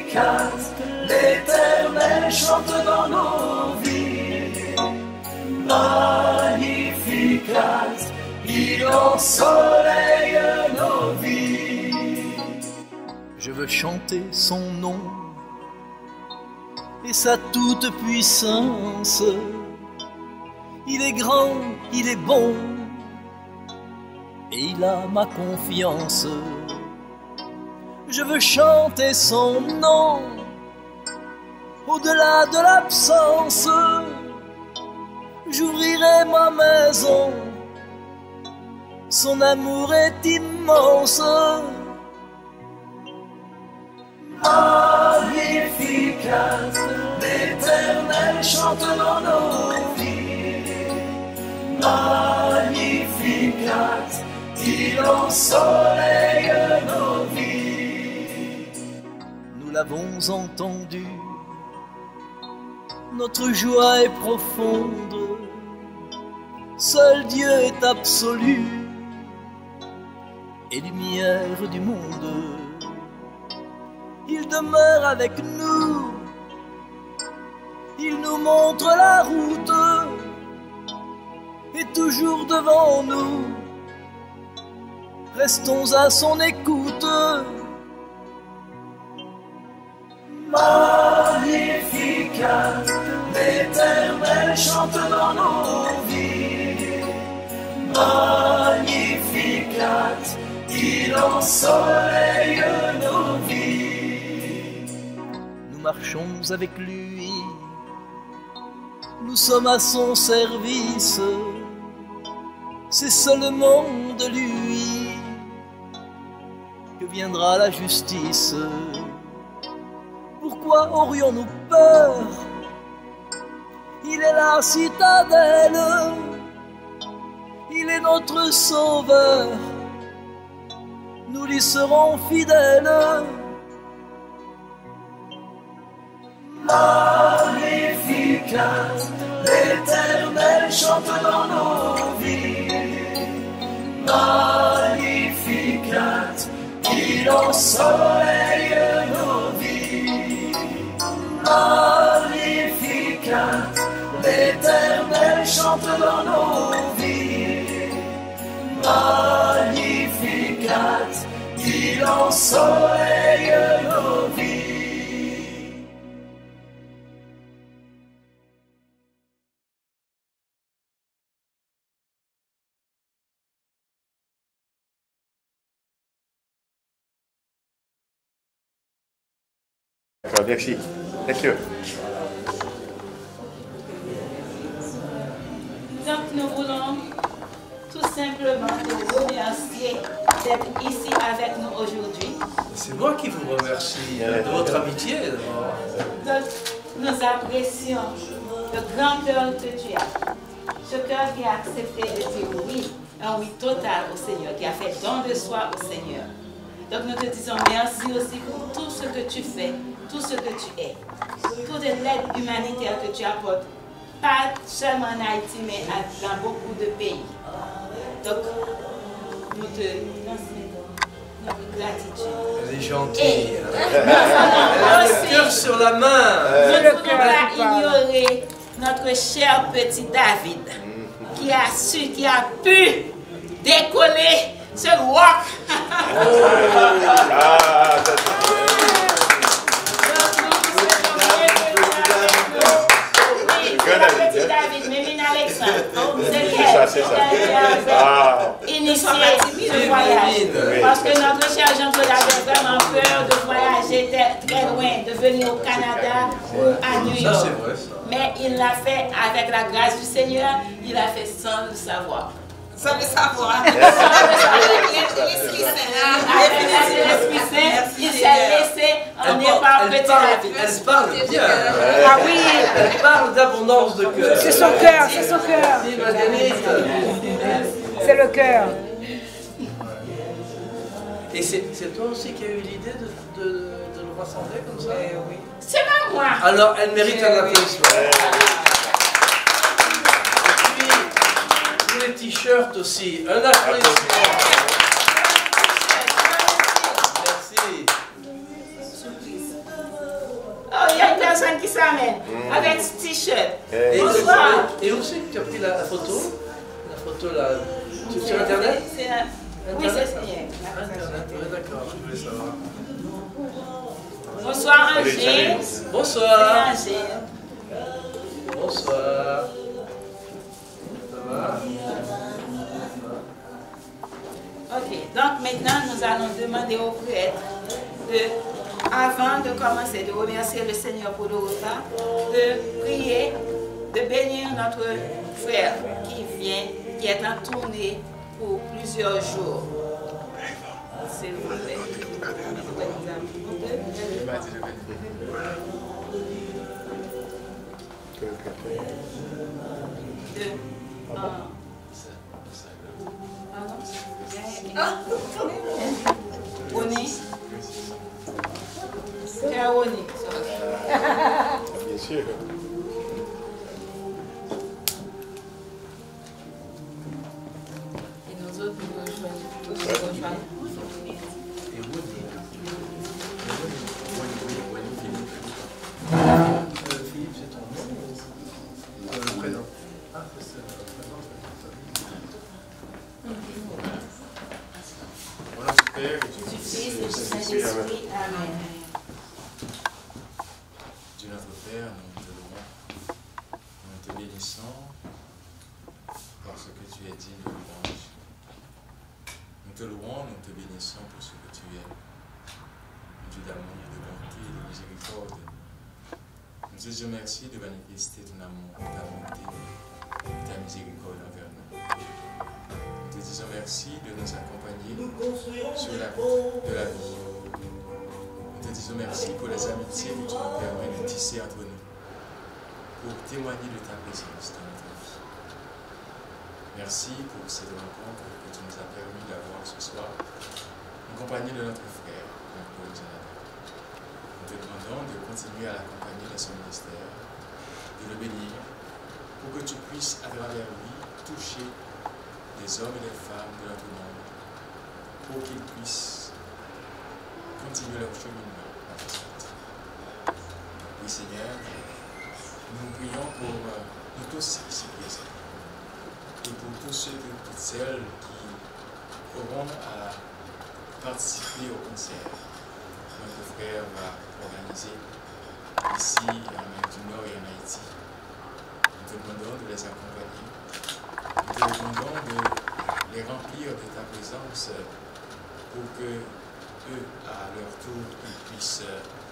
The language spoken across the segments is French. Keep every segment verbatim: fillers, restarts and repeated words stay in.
Magnificat, l'Éternel chante dans nos vies. Magnificat, il ensoleille nos vies. Je veux chanter son nom et sa toute puissance. Il est grand, il est bon, et il a ma confiance. Je veux chanter son nom au-delà de l'absence. J'ouvrirai ma maison, son amour est immense. Magnificat, l'Éternel chante dans nos vies. Magnificat, il ensoleille nos vies. Nous l'avons entendu, notre joie est profonde. Seul Dieu est absolu et lumière du monde. Il demeure avec nous, il nous montre la route, et toujours devant nous, restons à son écoute. Magnificat, l'Éternel chante dans nos vies. Magnificat, il ensoleille nos vies. Nous marchons avec lui, nous sommes à son service. C'est seulement de lui que viendra la justice. Pourquoi aurions-nous peur? Il est la citadelle, il est notre sauveur, nous lui serons fidèles. Magnificat, l'Éternel chante dans nos vies. Magnificat, il ensoleille nos vies. Magnificat, l'Éternel chante dans nos vies. Magnificat, il ensoleille nos vies. D'accord, merci. Lecture. Donc nous voulons tout simplement te remercier d'être ici avec nous aujourd'hui. C'est moi qui vous remercie de votre amitié. Donc nous apprécions le grand cœur que tu as. Ce cœur qui a accepté de dire oui, un oui total au Seigneur, qui a fait don de soi au Seigneur. Donc nous te disons merci aussi pour tout ce que tu fais, tout ce que tu es, toute l'aide humanitaire que tu apportes, pas seulement en Haïti, mais dans beaucoup de pays. Donc, nous te transmettons notre gratitude. Elle est gentille. Et Elle a le cœur sur la main. Nous ne pouvons pas ignorer notre cher petit David, qui a su, qui a pu décoller ce roc. Petit David, Mémine Alexandre, c'est lui qui a initié ce voyage. Parce que notre cher Jean-Claude avait vraiment peur de voyager très loin, de venir au Canada ou à New York. Mais il l'a fait avec la grâce du Seigneur, il l'a fait sans le savoir. Sans le savoir. Avec l'Esprit Saint, il s'est laissé emmener par petit David. Elle parle bien. Ah oui. Elle parle d'abondance de cœur. C'est son cœur, c'est son cœur. C'est le cœur. Et c'est toi aussi qui as eu l'idée de, de, de nous rassembler comme ça? Oui. C'est pas moi. Alors, elle mérite un applaudissement. Les t-shirts aussi. Un applaudissement. Merci. personnes qui s'amènent avec ce t-shirt. Eh, Et, Bonsoir. et où c'est que tu as pris la, la photo? La photo là, sur, sur internet? C'est un- Oui, c'est signé. Internet, oui, d'accord, je voulais savoir. Bonsoir Salut, Angers. salut. Bonsoir. C'est Angers. Bonsoir. Ça va? Ok, donc maintenant nous allons demander aux prêtres de, avant de commencer, de remercier le Seigneur pour le repas, de prier, de bénir notre frère qui vient, qui est en tournée pour plusieurs jours. S'il vous plaît. De, un. Oni. C'est un Oni. Bien sûr. Et nous autres, nous rejoignons. Nous rejoignons. Philippe, c'est ton nom? Le prénom. Ah, c'est le prénom. Au nom du Père et du Du Fils Fils et et du du Saint-Esprit. Amen. Saint-Esprit. Amen. Dieu notre Père, nous te louons, nous te bénissons parce que tu es digne de louange. Nous te louons, nous te bénissons pour ce que tu es, Dieu d'amour, de bonté, de miséricorde. Nous te disons merci de manifester ton amour, ta bonté, ta miséricorde envers nous. Nous te disons merci de nous accompagner sur la route de la vie. Nous te disons merci pour les amitiés que tu nous permets de tisser entre nous, pour témoigner de ta présence dans notre vie. Merci pour cette rencontre que tu nous as permis d'avoir ce soir, en compagnie de notre frère, notre Paul Jonathan. Nous te demandons de continuer à l'accompagner dans son ministère, de le bénir, pour que tu puisses, à travers lui, toucher les hommes et les femmes de notre monde, pour qu'ils puissent continuer leur cheminement à ta suite. Oui, Seigneur, nous prions pour euh, nous tous ici présents et pour tous ceux et toutes celles qui auront à participer au concert que notre frère va organiser ici en Amérique du Nord et en Haïti. Nous te demandons de les accompagner. Nous te demandons de les remplir de ta présence pour que eux, à leur tour, ils puissent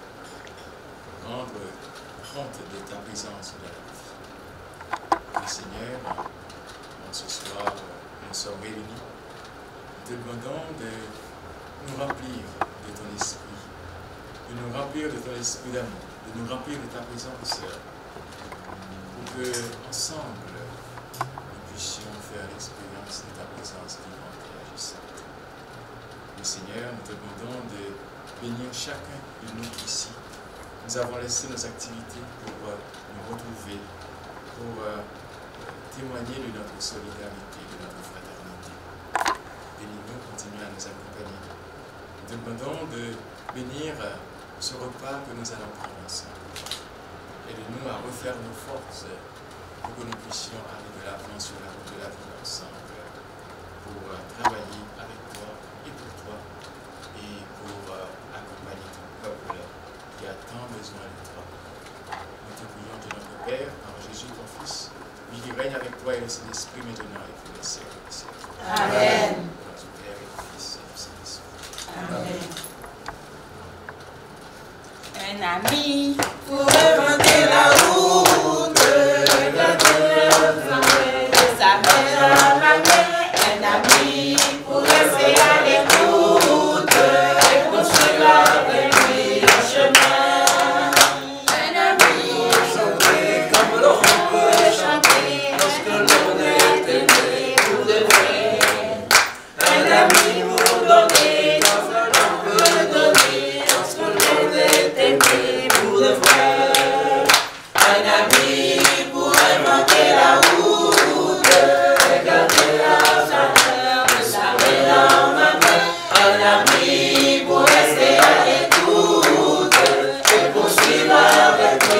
rendre compte de ta présence dans leur vie. Et Seigneur, en ce soir, nous sommes réunis. Nous te demandons de nous remplir de ton esprit, de nous remplir de ton esprit d'amour, de nous remplir de ta présence, pour que, ensemble, nous puissions faire l'expérience de ta présence vivante et agissante. Mais Seigneur, nous te demandons de bénir chacun de nous ici. Nous avons laissé nos activités pour euh, nous retrouver, pour euh, témoigner de notre solidarité, de notre fraternité. Bénis-nous, continue à nous accompagner. Nous te demandons de bénir euh, ce repas que nous allons prendre ensemble. Aide-nous à refaire nos forces pour que nous puissions aller de l'avant sur la route de la vie ensemble, pour euh, travailler avec toi et pour toi, et pour euh, accompagner ton peuple qui a tant besoin de toi. Nous te prions de notre Père, par Jésus ton Fils, lui qui règne avec toi et le Saint-Esprit maintenant et pour les siècles des siècles. Amen. Au nom du Père et du Fils et du Saint-Esprit. Amen. Un ami pour remonter la route, sa mère dans la main. Un ami pour rester à l'écoute et poursuivre avec lui le chemin. Un ami chanter comme l'on peut chanter lorsque l'on est aimé pour de vrai. Un ami pour donner lorsque l'on peut donner, lorsque l'on est aimé pour de vrai. Un ami pour inventer la route et garder la chaleur de sa main dans ma main. Un ami pour rester à l'écoute et poursuivre avec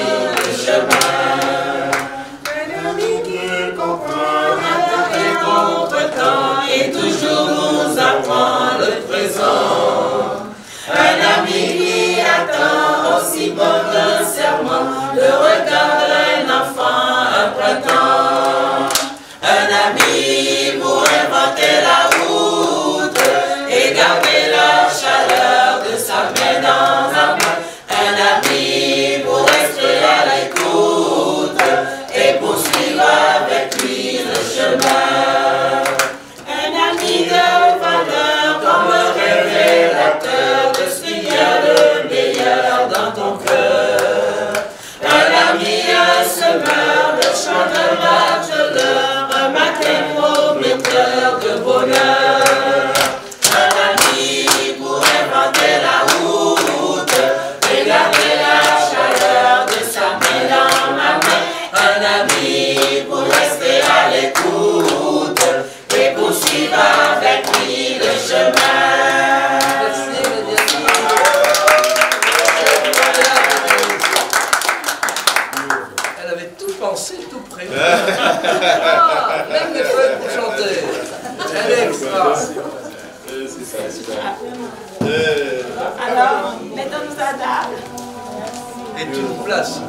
c'est ça, super. Euh, Alors, mettons-nous à table. Et tu nous places.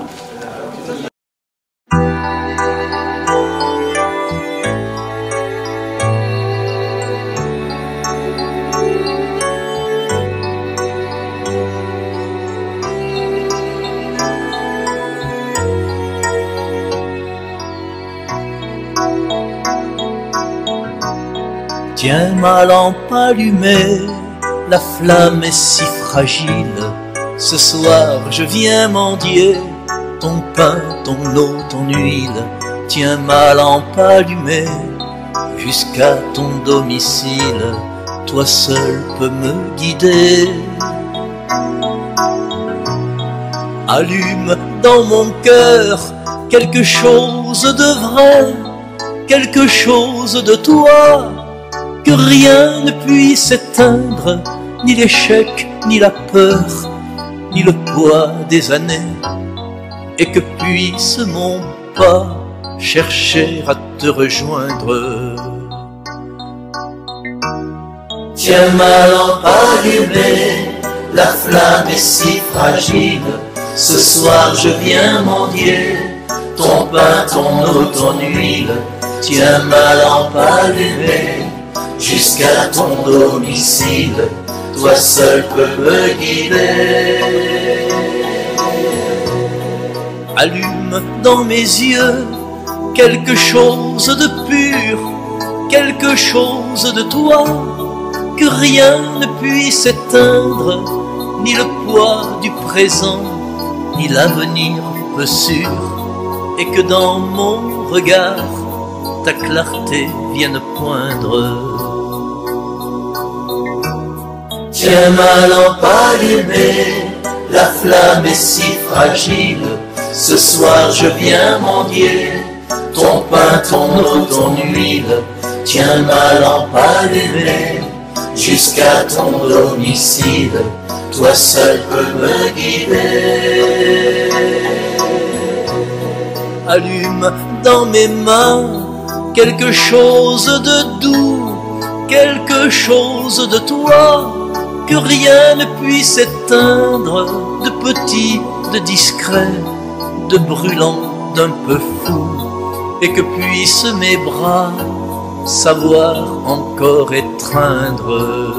Tiens ma lampe allumée, la flamme est si fragile. Ce soir je viens mendier ton pain, ton eau, ton huile. Tiens ma lampe allumée jusqu'à ton domicile. Toi seul peux me guider. Allume dans mon cœur quelque chose de vrai, quelque chose de toi, que rien ne puisse éteindre, ni l'échec, ni la peur, ni le poids des années, et que puisse mon pas chercher à te rejoindre. Tiens ma lampe allumée, la flamme est si fragile. Ce soir je viens mendier ton pain, ton eau, ton huile. Tiens ma lampe allumée jusqu'à ton domicile. Toi seul peux me guider. Allume dans mes yeux quelque chose de pur, quelque chose de toi, que rien ne puisse éteindre, ni le poids du présent, ni l'avenir peu sûr, et que dans mon regard ta clarté vienne poindre. Tiens ma lampe allumée, la flamme est si fragile. Ce soir je viens mendier ton pain, ton eau, ton huile. Tiens ma lampe allumée jusqu'à ton domicile. Toi seul peux me guider. Allume dans mes mains quelque chose de doux, quelque chose de toi, que rien ne puisse éteindre, de petit, de discret, de brûlant, d'un peu fou, et que puissent mes bras savoir encore étreindre.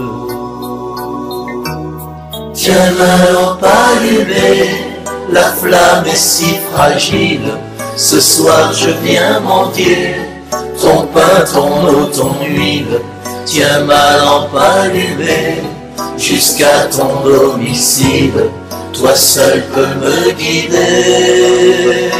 Tiens ma lampe allumée, la flamme est si fragile. Ce soir je viens mendier ton pain, ton eau, ton huile. Tiens ma lampe allumée jusqu'à ton domicile. Toi seul peux me guider.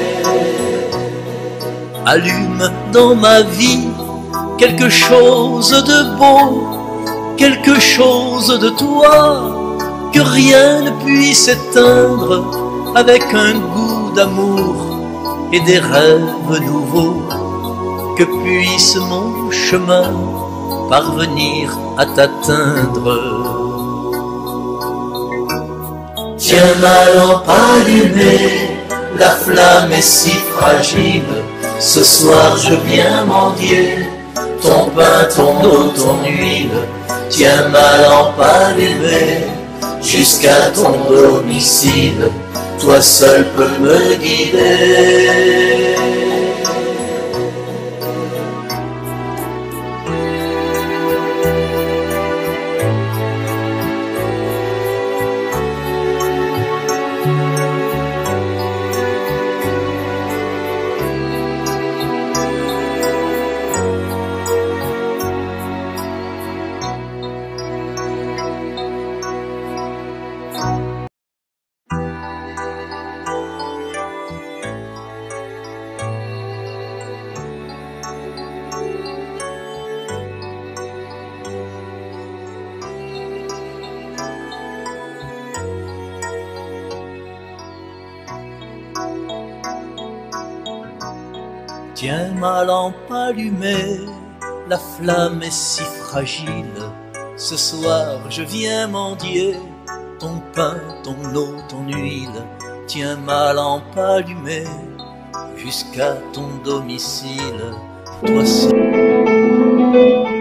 Allume dans ma vie quelque chose de beau, quelque chose de toi, que rien ne puisse éteindre, avec un goût d'amour et des rêves nouveaux, que puisse mon chemin parvenir à t'atteindre. Tiens ma lampe allumée, la flamme est si fragile. Ce soir je viens mendier ton pain, ton eau, ton huile. Tiens ma lampe allumée jusqu'à ton domicile. Toi seul peux me guider. Tiens ma lampe allumée, la flamme est si fragile. Ce soir je viens mendier ton pain, ton eau, ton huile. Tiens ma lampe allumée jusqu'à ton domicile. Toi seul.